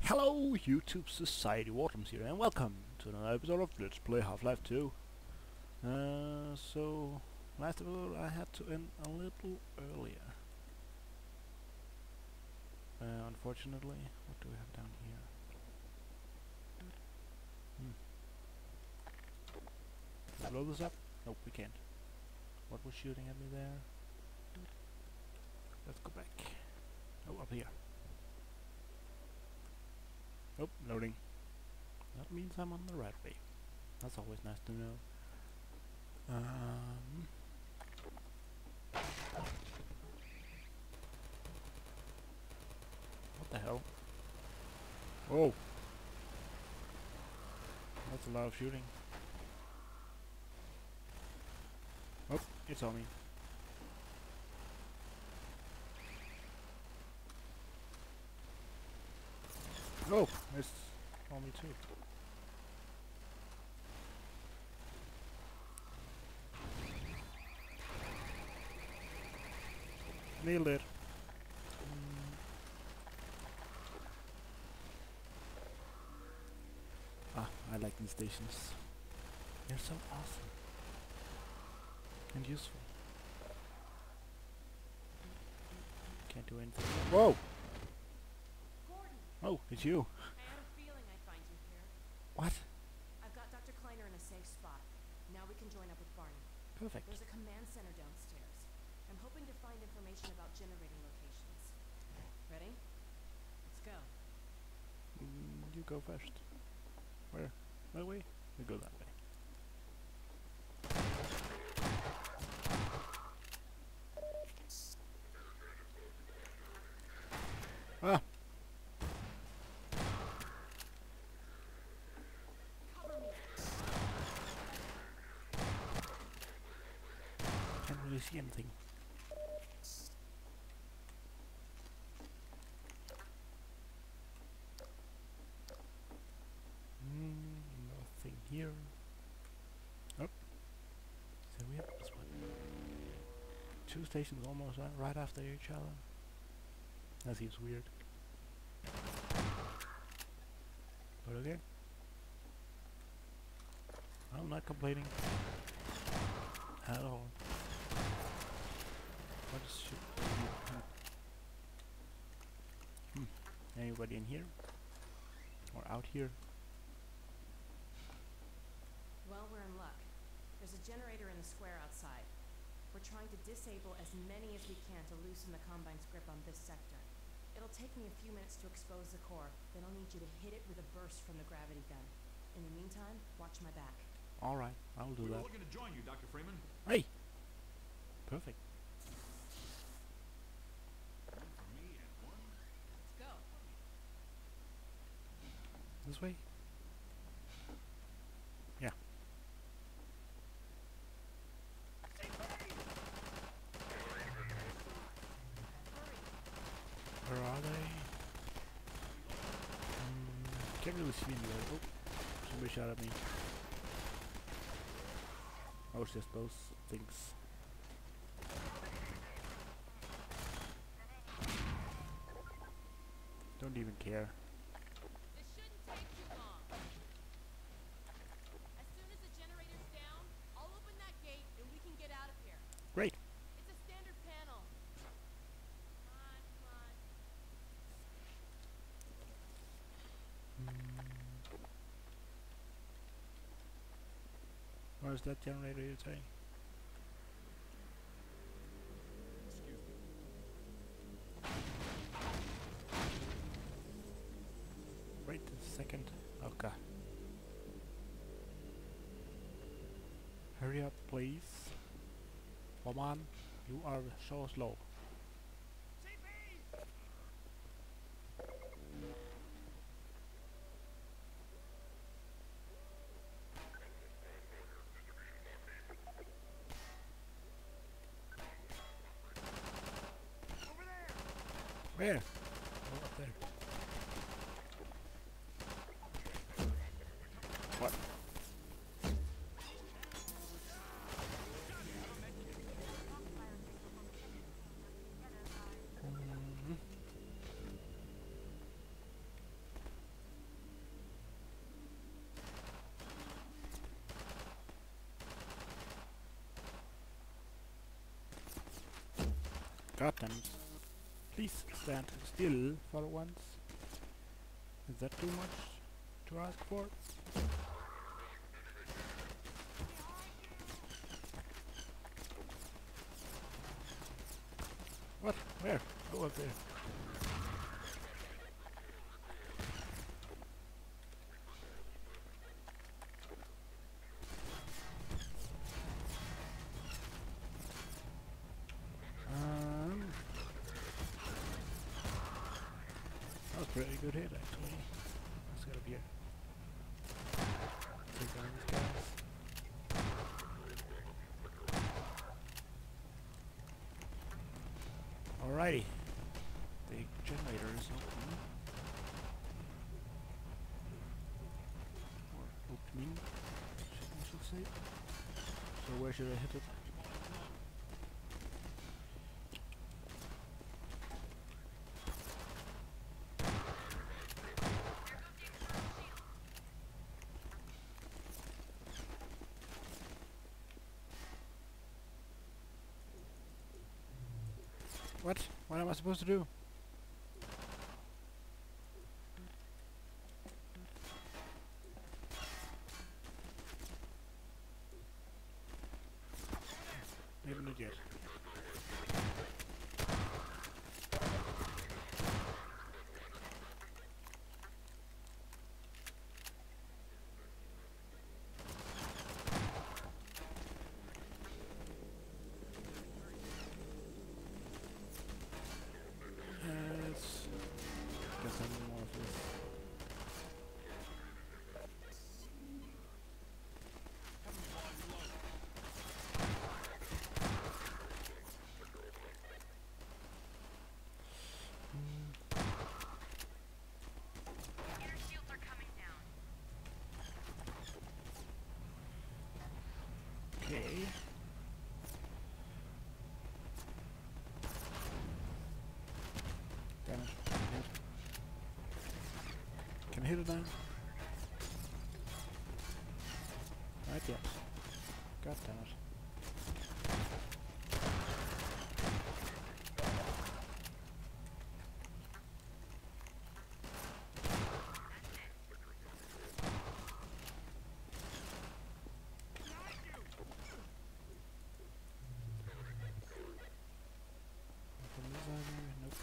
Hello YouTube Society, Worms here, and welcome to another episode of Let's Play Half-Life 2. So, last episode I had to end a little earlier. Unfortunately, what do we have down here? Can we blow this up? Nope, we can't. What was shooting at me there? Let's go back. Oh, up here. Oh, loading. That means I'm on the right way. That's always nice to know. What the hell? Whoa! That's a lot of shooting. Oh, it saw me. Oh, it's on me too. Nailed it. I like these stations. They're so awesome. And useful. Can't do anything. Whoa! Gordon! Oh, it's you. I had a feeling I'd find you here. What? I've got Dr. Kleiner in a safe spot. Now we can join up with Barney. Perfect. There's a command center downstairs. I'm hoping to find information about generating locations. Ready? Let's go. You go first. Where? That way? We go that way. Ah! Cover me! Can't really see anything. Nothing here. Oh. So we have this one. Two stations almost right after each other. That seems weird. But okay. I'm not complaining at all. What is anybody in here? Or out here? Well, we're in luck. There's a generator in the square outside. We're trying to disable as many as we can to loosen the Combine's grip on this sector. It'll take me a few minutes to expose the core, then I'll need you to hit it with a burst from the gravity gun. In the meantime, watch my back. Alright, I'll do We were that. looking to join you, Dr. Freeman. Hey! Perfect. One for me and one. Let's go. This way? Yeah. Where are they? Can't really see anywhere. Oh, somebody shot at me. Oh, it's just those things. Don't even care. This shouldn't take too long. As soon as the generator's down, I'll open that gate and we can get out of here. Great. It's a standard panel. Come on, come on. Where's that generator you're saying? Excuse me. Wait a second. Okay. Hurry up, please. Come on. You are so slow. Where? Oh, up there. What? God damn it. Please stand still for once. Is that too much to ask for? What? Where? Go up there. That was a pretty good hit actually. Let's get up here. Take down these guys. Alrighty. The generator is open. Or opening, I should say. So where should I hit it? What? What am I supposed to do? Maybe not yet. Let's get some more of this. Inner shields are coming down. Okay. Damn it. Can I hit it now? Right yet. God damn it. From this side here? Nope.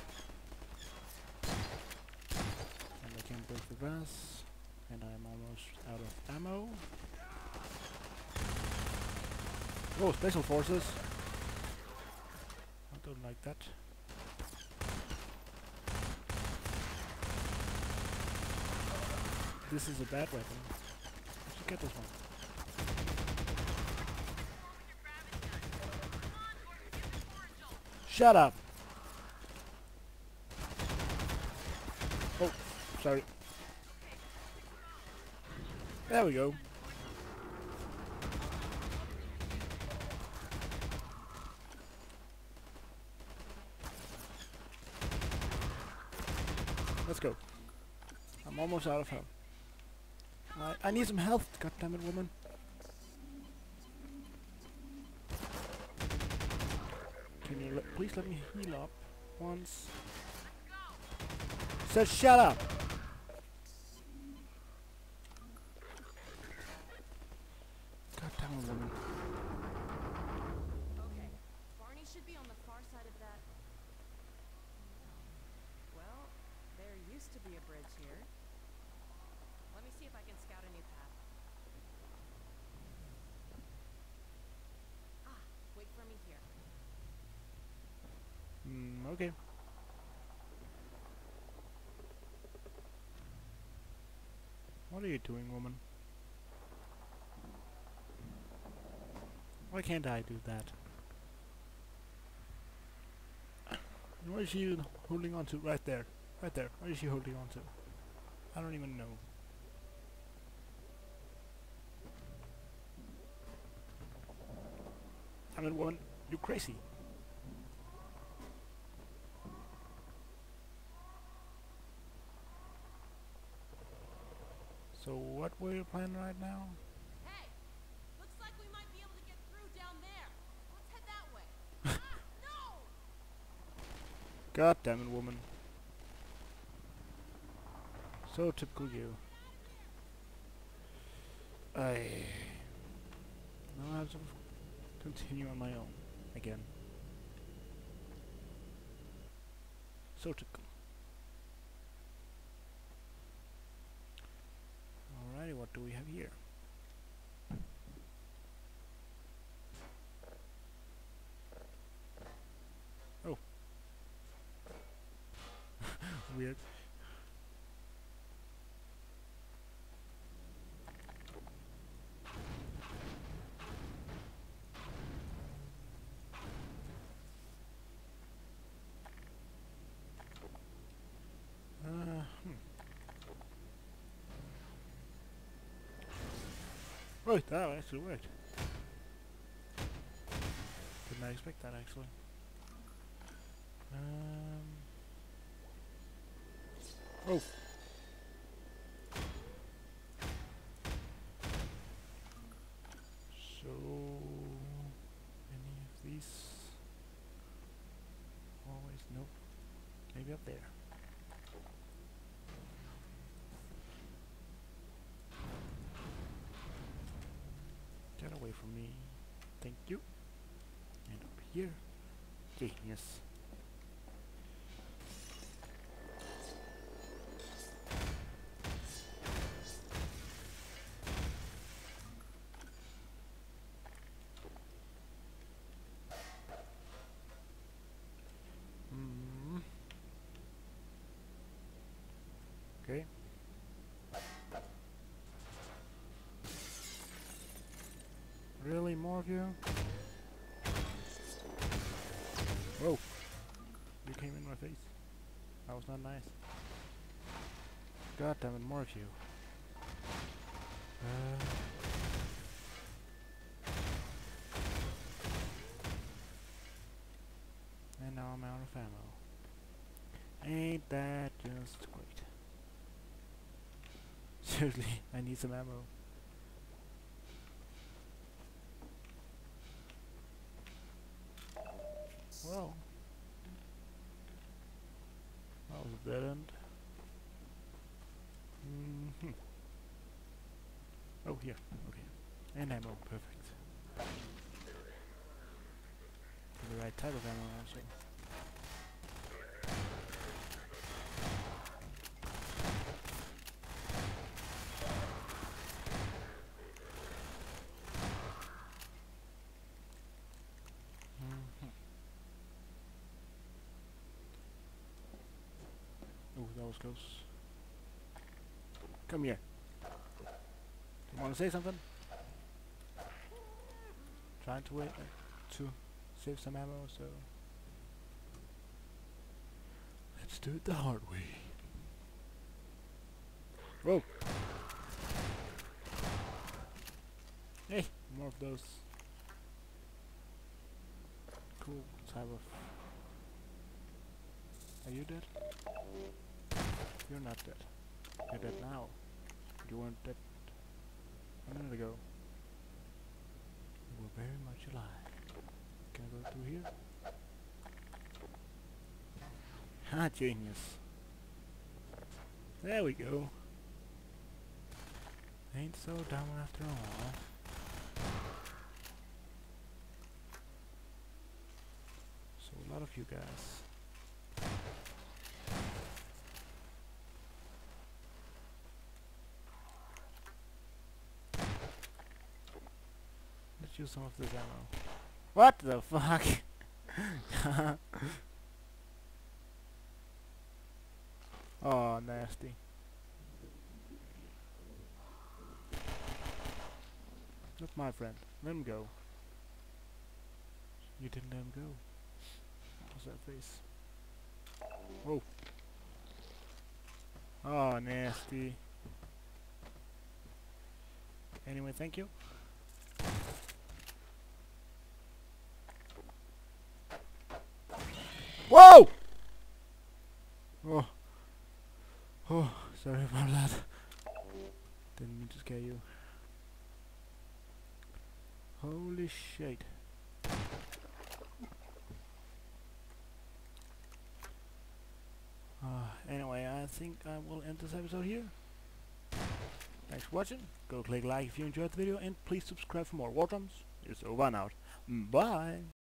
And I can't break the glass. And I'm almost out of ammo. Oh, special forces! I don't like that. This is a bad weapon. I should get this one. Shut up! Oh, sorry. There we go. Let's go. I'm almost out of health. I need some health, goddammit, woman. Can you please let me heal up once? Said shut up! Goddammit, woman. Okay, Barney should be on the far side of that. Well, there used to be a bridge here. Let me see if I can scout a new path. Ah, wait for me here. Okay. What are you doing, woman? Why can't I do that? What is she holding on to? Right there. Right there. What is she holding on to? I don't even know. I mean, woman, you're crazy. So what were you planning right now? Hey! Looks like we might be able to get through down there. Let's head that way. Ah, no! God damn it, woman. So typical you. Now I have to continue on my own again. So typical. Alrighty, what do we have here? Oh. Weird. Right, that actually worked. Did not expect that actually. Oh. So any of these? Always nope. Maybe up there. Get away from me. Thank you. And up here. Genius. Okay. Really, more of you? Whoa! You came in my face. That was not nice. God damn it, more of you. And now I'm out of ammo. Ain't that just great? Seriously, I need some ammo. Well, that was a dead end. Oh, here. Okay. And ammo. Perfect. The right type of ammo also. Oh, that was close. Come here. You want to say something? Trying to wait to save some ammo, so let's do it the hard way. Whoa! Hey, more of those cool type of. Are you dead? You're not dead. You're dead now. You weren't dead a minute ago. You were very much alive. Can I go through here? Ah, genius. There we go. Ain't so dumb after all. So a lot of you guys. Let's use some of this ammo. What the fuck? Oh, nasty. Not my friend. Let him go. You didn't let him go. What's that face? Whoa. Oh, nasty. Anyway, thank you. Whoa! Oh. Oh, sorry about that. Didn't mean to scare you. Holy shit. think I will end this episode here. Thanks for watching. Go click like if you enjoyed the video, and please subscribe for more War Drums. It's over and out. Bye!